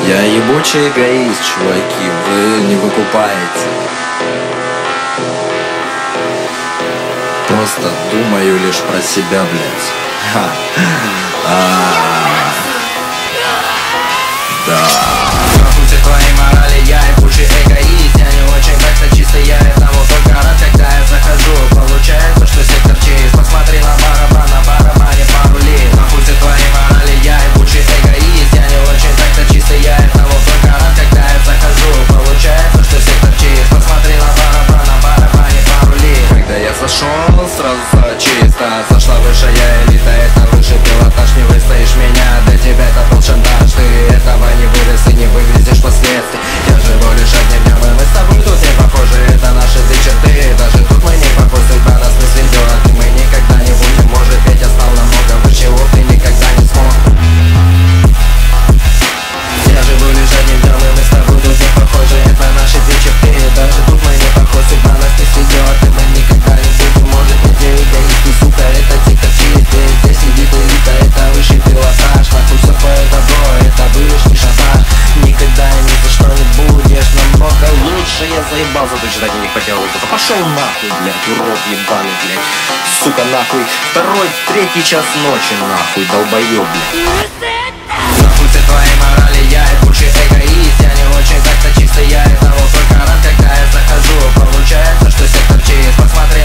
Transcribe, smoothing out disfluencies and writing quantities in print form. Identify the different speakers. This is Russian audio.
Speaker 1: Я ебучий эгоист, чуваки, вы не выкупаете. Просто думаю лишь про себя, блядь. Да.
Speaker 2: Нахуй все твои морали, я ебучий эгоист. Я не очень как-то чистый, я этому только рад, когда я захожу. Получается, что сектор чист. Посмотри на барабан, на барабане пару лит. Нахуй все твои морали, я ебучий эгоист. Я не очень как-то чистый, я этому только рад, когда я захожу. Получается, что сектор чист. Посмотри на барабан, на барабане пару лит.
Speaker 1: Когда я зашел, сразу чисто. Зашла высшая элита, это высший пилотаж. Не выстоишь меня, для тебя это был шантаж. Ты этого не вырос и не вывезешь последствий. Я живу лишь одним днем, и мы с тобой тут не похожи. Это наши две черты, даже тут мы не похожи. Судьба нас не сведет, и мы никогда не будем. Может быть, я стал намного выше, вот ты никогда не смог. Я живу лишь одним днем, и мы с тобой тут не похожи. Это наши две черты, даже тут мы не похожи. Судьба нас не сведет, и мы никогда не будем. Может быть, я эгоист, сука, это тихо чистый. Здесь сидит элита, это высший пилотаж. Нахуй все твое добро, это высший шантаж. Никогда и ни за что не будешь намного лучше. Я заебался тут читать у них по телу. Пошел нахуй, блядь, урод ебаный, блядь. Сука, нахуй, второй, третий час ночи, нахуй, долбоёб, блядь. Нахуй все твои морали, я ебучий эгоист. Я не очень как-то чистый, я этому только рад, когда я захожу. Получается, что сектор чист. Посмотри